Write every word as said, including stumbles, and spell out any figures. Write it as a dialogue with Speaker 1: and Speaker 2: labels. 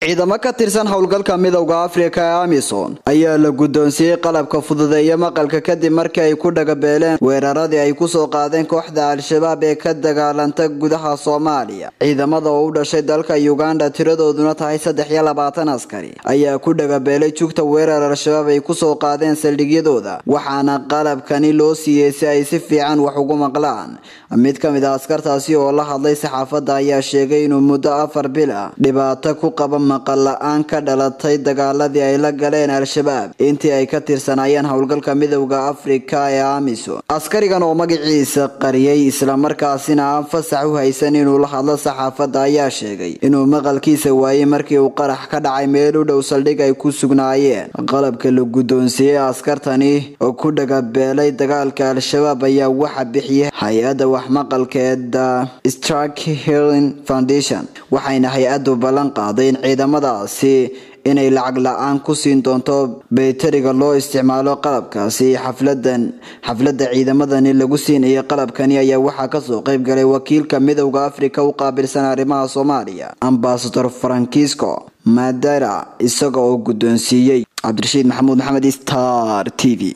Speaker 1: ciidamo ka tirsan howlgalka midowga Afrika ee AMISOM ayaa la guddoonsiiyay qalabka fududeeya maqalka kadib markii ay ku dhagabeeleen weeraradii ay ku soo qaadeen kooxda Al-Shabaab ee ka dagaalanta gudaha Soomaaliya. Ciidamada oo u dhashay dalka Uganda tiradooduna tahay saddex iyo labaatan askari ayaa ku dhagabeelay jugta weerar Al-Shabaab ay ku soo qaadeen saldhigyadooda, waxaana qalabkani loo siiyay si ay si fiican wax ugu maqlaan. Mid ka mid ah askartaasi oo la hadlay saxaafadda ayaa sheegay inuu muddo afar bil ah dhibaato ku qaba maqal la'aan ka dhalatay dagaaladii ay la galeen Al-Shabaab intii ay ka tirsanayeen howlgalka midowga Afrika ee AMISOM. Askarigan oo magaciisa qariyay isla markaasina aan fasax u haysan inuu la hadlo saxaafadda ayaa sheegay inuu maqalkiisa waayay markii uu qarax ka dhacay meel u dhow saldhig ay ku sugnaayeen. Qalabka la guddoonsiiyay askartani oo ku dhagabeelay dagaalka Al-Shabaab ayaa waxa bixiyay hay'adda wax maqalka ee The Struck Hearing Foundation, waxayna hay'addu ballan qaaday in ciidamadaasi inay lacag la'aan ku siin doonto baytariga loo isticmaalo qalabkaasi. xafladan xafladda ciidamadani lagu siinay qalabkani ayaa waxa ka soo qayb galay wakiilka midowga Afrika u qaabilsan arrimaha Soomaaliya Ambassador Francisco Madera isagoo guddoonsiiyay. Cabdirashiid Maxamuud Maxamed, Star T V.